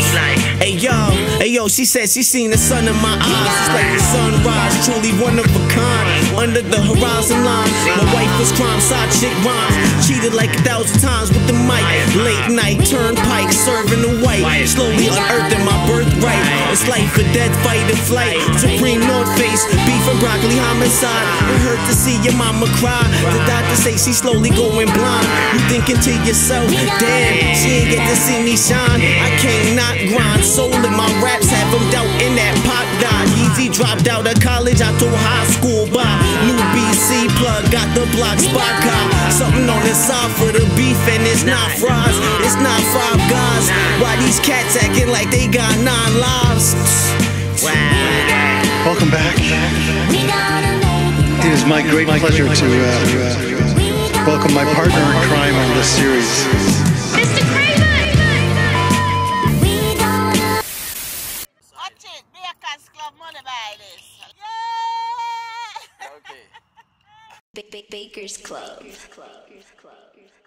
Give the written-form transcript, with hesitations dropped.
Hey yo, she said she seen the sun in my eyes. It's like the sunrise, truly one of a kind. Under the horizon line, my wife was crime, side chick rhymes. Cheated like 1,000 times with the mic. Late night, turnpike, serving the white. Slowly unearthing my birthright. It's life or death, fight or flight. Supreme North Face, beef and broccoli homicide. It hurt to see your mama cry. The doctor say she's slowly going blind. You thinking to yourself, damn, she ain't get to see me shine. I can't not grind, soul in my raps have them doubting that Pop died. Yeezy dropped out of college, I told high school bye. New BC plug, got the block spot cop. Something on the side for the beef and it's not fries, it's not Five Guys. Why these cats acting like they got 9 lives? Wow. Welcome back. It is my great pleasure to welcome my partner in crime on this series, Mr. Craven! Watch it, BKRSCLB money by this. Yeah! Okay. Baker's Club.